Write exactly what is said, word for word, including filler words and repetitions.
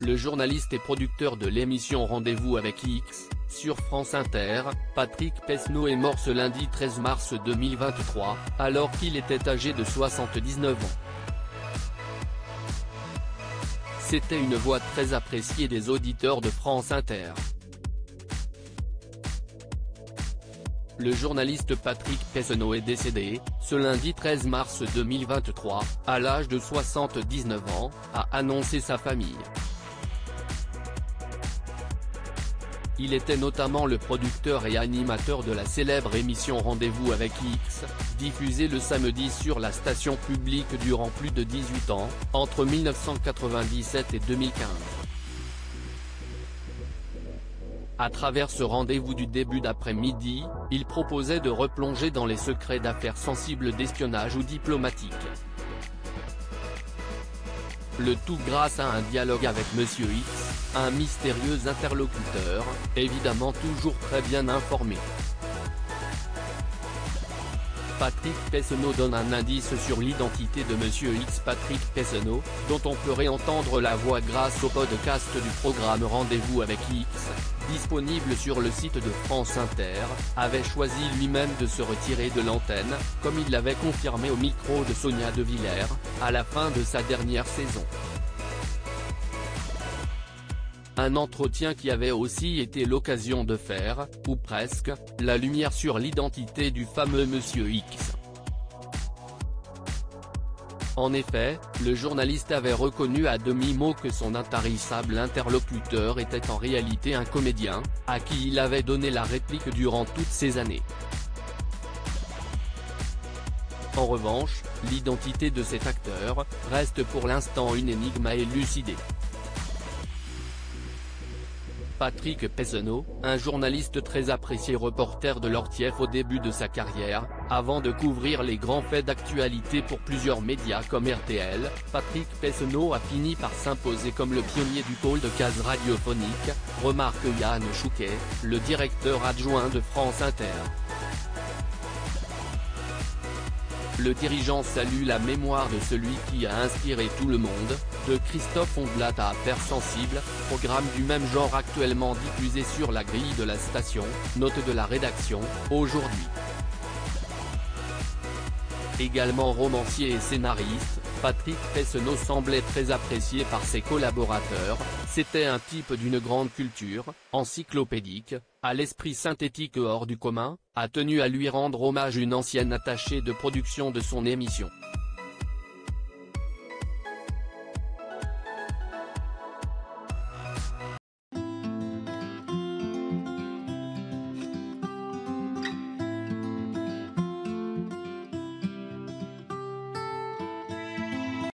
Le journaliste et producteur de l'émission Rendez-vous avec X, sur France Inter, Patrick Pessenot est mort ce lundi treize mars deux mille vingt-trois, alors qu'il était âgé de soixante-dix-neuf ans. C'était une voix très appréciée des auditeurs de France Inter. Le journaliste Patrick Pessenot est décédé, ce lundi treize mars deux mille vingt-trois, à l'âge de soixante-dix-neuf ans, a annoncé sa famille. Il était notamment le producteur et animateur de la célèbre émission Rendez-vous avec X, diffusée le samedi sur la station publique durant plus de dix-huit ans, entre mille neuf cent quatre-vingt-dix-sept et deux mille quinze. À travers ce rendez-vous du début d'après-midi, il proposait de replonger dans les secrets d'affaires sensibles d'espionnage ou diplomatiques. Le tout grâce à un dialogue avec Monsieur X, un mystérieux interlocuteur, évidemment toujours très bien informé. Patrick Pessenot donne un indice sur l'identité de Monsieur X. Patrick Pessenot, dont on peut réentendre la voix grâce au podcast du programme Rendez-vous avec X, disponible sur le site de France Inter, avait choisi lui-même de se retirer de l'antenne, comme il l'avait confirmé au micro de Sonia De Villers, à la fin de sa dernière saison. Un entretien qui avait aussi été l'occasion de faire, ou presque, la lumière sur l'identité du fameux Monsieur X. En effet, le journaliste avait reconnu à demi-mot que son intarissable interlocuteur était en réalité un comédien, à qui il avait donné la réplique durant toutes ces années. En revanche, l'identité de cet acteur reste pour l'instant une énigme à élucider. Patrick Pessenot, un journaliste très apprécié reporter de l'Ortief au début de sa carrière, avant de couvrir les grands faits d'actualité pour plusieurs médias comme R T L, Patrick Pessenot a fini par s'imposer comme le pionnier du pôle de case radiophonique, remarque Yann Chouquet, le directeur adjoint de France Inter. Le dirigeant salue la mémoire de celui qui a inspiré tout le monde, de Christophe Ondelat à Affaires sensibles, programme du même genre actuellement diffusé sur la grille de la station, note de la rédaction, aujourd'hui. Également romancier et scénariste, Patrick Pessenot semblait très apprécié par ses collaborateurs, c'était un type d'une grande culture, encyclopédique, à l'esprit synthétique hors du commun, a tenu à lui rendre hommage une ancienne attachée de production de son émission.